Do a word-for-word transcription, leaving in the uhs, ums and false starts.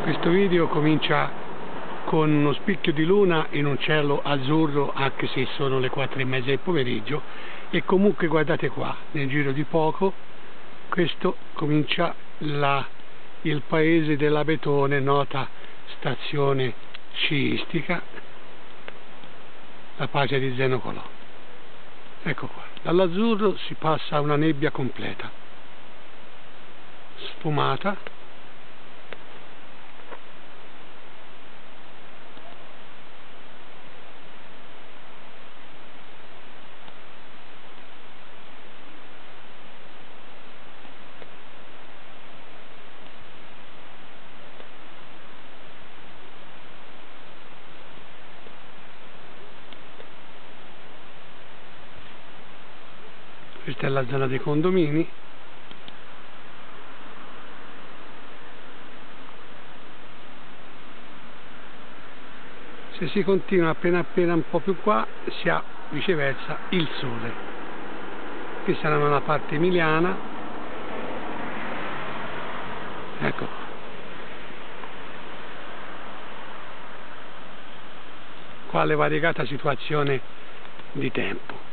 Questo video comincia con uno spicchio di luna in un cielo azzurro, anche se sono le quattro e mezza del pomeriggio, e comunque guardate qua, nel giro di poco questo comincia la, il paese dell'Abetone, nota stazione sciistica, la Pace di Zeno Colò. Ecco qua, dall'azzurro si passa a una nebbia completa, sfumata. Questa è la zona dei condomini. Se si continua appena appena un po' più qua si ha viceversa il sole. Questa era la parte emiliana. Ecco qua. Quale variegata situazione di tempo.